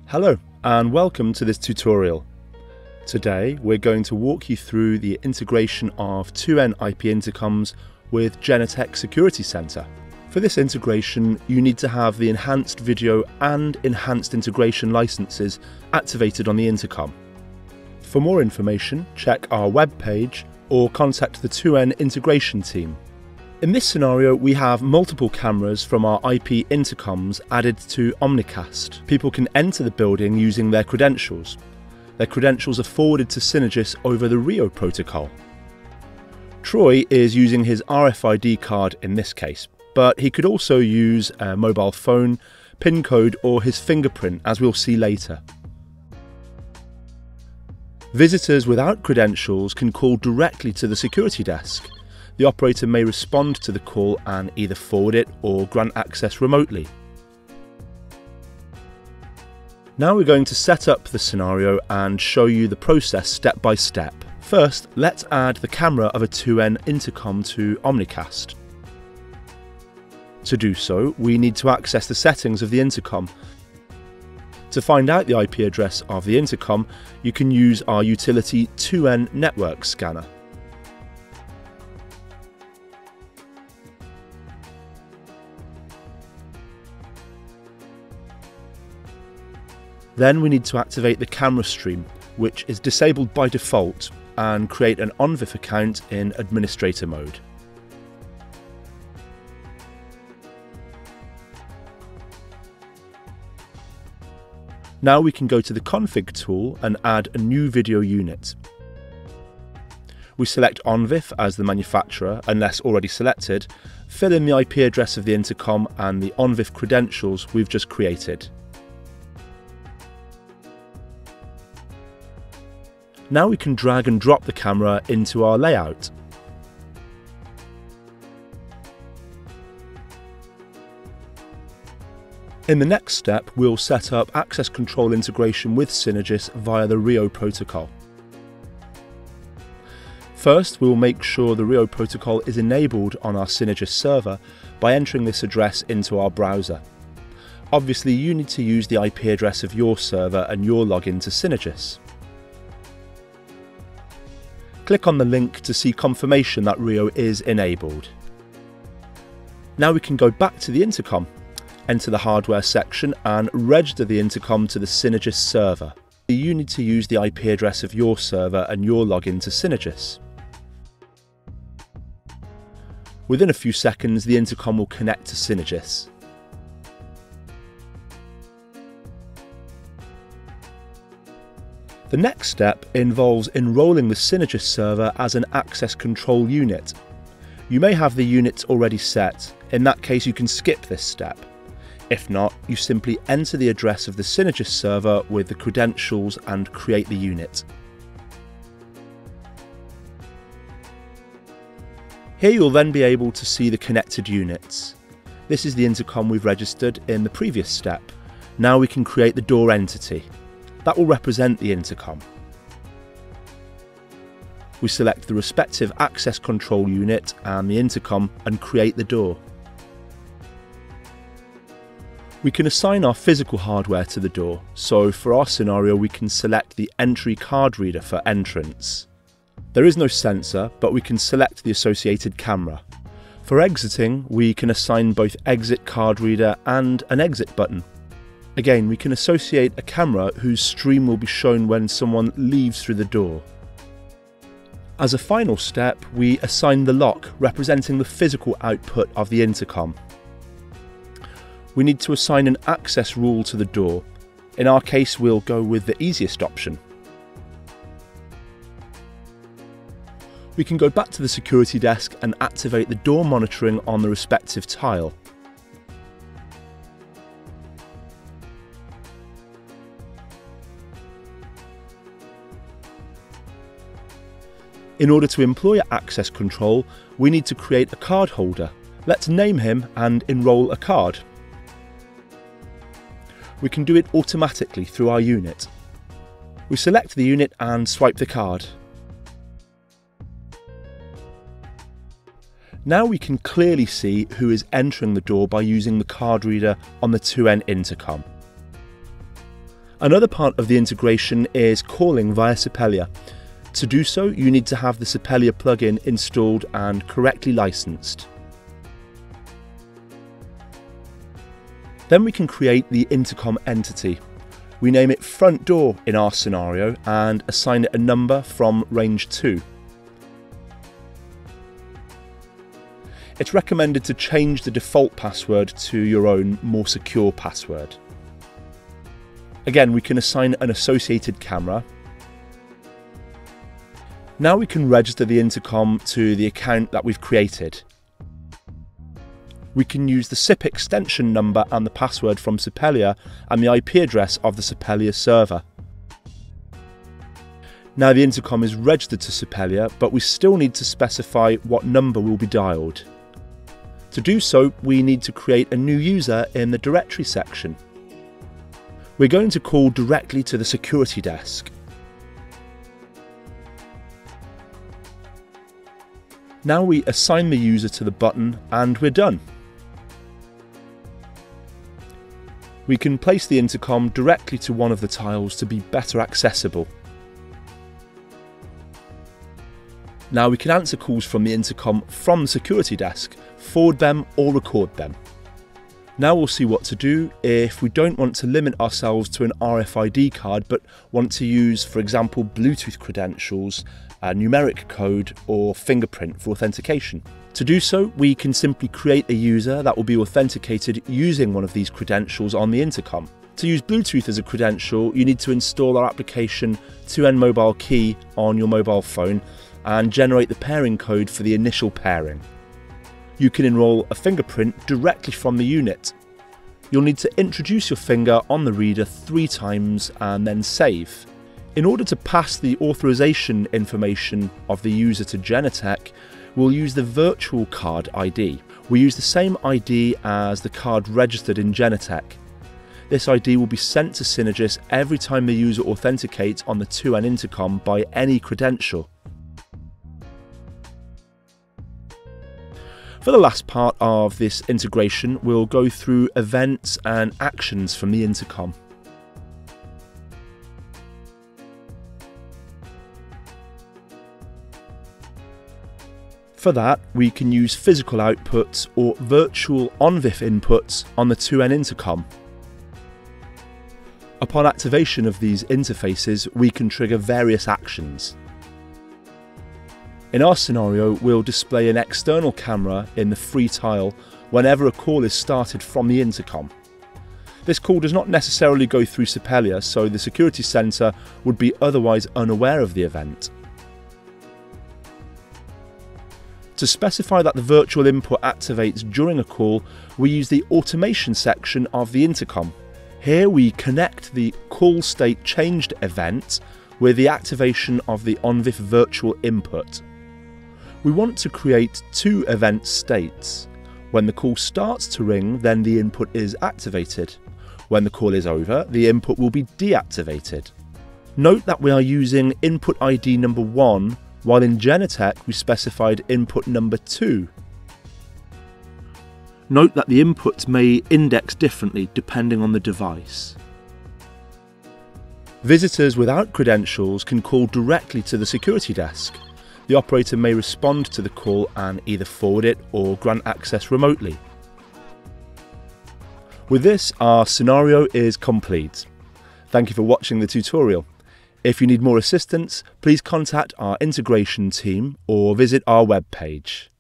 Hello and welcome to this tutorial. Today we're going to walk you through the integration of 2N IP Intercoms with Genetec Security Center. For this integration you need to have the enhanced video and enhanced integration licenses activated on the intercom. For more information, check our webpage or contact the 2N integration team. In this scenario, we have multiple cameras from our IP Intercoms added to Omnicast. People can enter the building using their credentials. Their credentials are forwarded to Synergis over the Rio protocol. Troy is using his RFID card in this case, but he could also use a mobile phone, PIN code or his fingerprint, as we'll see later. Visitors without credentials can call directly to the security desk. The operator may respond to the call and either forward it or grant access remotely. Now we're going to set up the scenario and show you the process step by step. First, let's add the camera of a 2N intercom to Omnicast. To do so, we need to access the settings of the intercom. To find out the IP address of the intercom, you can use our utility 2N network scanner. Then we need to activate the camera stream, which is disabled by default, and create an OnVIF account in administrator mode. Now we can go to the config tool and add a new video unit. We select OnVIF as the manufacturer unless already selected, fill in the IP address of the intercom and the OnVIF credentials we've just created. Now we can drag and drop the camera into our layout. In the next step, we'll set up access control integration with Synergis via the Rio protocol. First, we'll make sure the Rio protocol is enabled on our Synergis server by entering this address into our browser. Obviously, you need to use the IP address of your server and your login to Synergis. Click on the link to see confirmation that Rio is enabled. Now we can go back to the intercom, enter the hardware section and register the intercom to the Synergis server. You need to use the IP address of your server and your login to Synergis. Within a few seconds, the intercom will connect to Synergis. The next step involves enrolling the Synergis server as an access control unit. You may have the unit already set. In that case, you can skip this step. If not, you simply enter the address of the Synergis server with the credentials and create the unit. Here you'll then be able to see the connected units. This is the intercom we've registered in the previous step. Now we can create the door entity. That will represent the intercom. We select the respective access control unit and the intercom and create the door. We can assign our physical hardware to the door, so for our scenario we can select the entry card reader for entrance. There is no sensor, but we can select the associated camera. For exiting, we can assign both exit card reader and an exit button. Again, we can associate a camera whose stream will be shown when someone leaves through the door. As a final step, we assign the lock representing the physical output of the intercom. We need to assign an access rule to the door. In our case, we'll go with the easiest option. We can go back to the security desk and activate the door monitoring on the respective tile. In order to employ access control, we need to create a card holder. Let's name him and enroll a card. We can do it automatically through our unit. We select the unit and swipe the card. Now we can clearly see who is entering the door by using the card reader on the 2N intercom. Another part of the integration is calling via Sipelia. To do so, you need to have the Sipelia plugin installed and correctly licensed. Then we can create the intercom entity. We name it front door in our scenario and assign it a number from range 2. It's recommended to change the default password to your own more secure password. Again, we can assign an associated camera. Now we can register the intercom to the account that we've created. We can use the SIP extension number and the password from Sipelia and the IP address of the Sipelia server. Now the intercom is registered to Sipelia, but we still need to specify what number will be dialed. To do so, we need to create a new user in the directory section. We're going to call directly to the security desk. Now we assign the user to the button and we're done. We can place the intercom directly to one of the tiles to be better accessible. Now we can answer calls from the intercom from the security desk, forward them or record them. Now we'll see what to do if we don't want to limit ourselves to an RFID card but want to use, for example, Bluetooth credentials, a numeric code or fingerprint for authentication. To do so, we can simply create a user that will be authenticated using one of these credentials on the intercom. To use Bluetooth as a credential, you need to install our application 2N Mobile Key on your mobile phone and generate the pairing code for the initial pairing. You can enrol a fingerprint directly from the unit. You'll need to introduce your finger on the reader 3 times and then save. In order to pass the authorization information of the user to Genetec, we'll use the virtual card ID. We use the same ID as the card registered in Genetec. This ID will be sent to Synergis every time the user authenticates on the 2N intercom by any credential. For the last part of this integration, we'll go through events and actions from the intercom. For that, we can use physical outputs or virtual OnVIF inputs on the 2N intercom. Upon activation of these interfaces, we can trigger various actions. In our scenario, we'll display an external camera in the free tile whenever a call is started from the intercom. This call does not necessarily go through Sipelia, so the security center would be otherwise unaware of the event. To specify that the virtual input activates during a call, we use the automation section of the intercom. Here we connect the call state changed event with the activation of the OnVIF virtual input. We want to create 2 event states. When the call starts to ring, then the input is activated. When the call is over, the input will be deactivated. Note that we are using input ID number 1, while in Genetec we specified input number 2. Note that the inputs may index differently depending on the device. Visitors without credentials can call directly to the security desk. The operator may respond to the call and either forward it or grant access remotely. With this, our scenario is complete. Thank you for watching the tutorial. If you need more assistance, please contact our integration team or visit our webpage.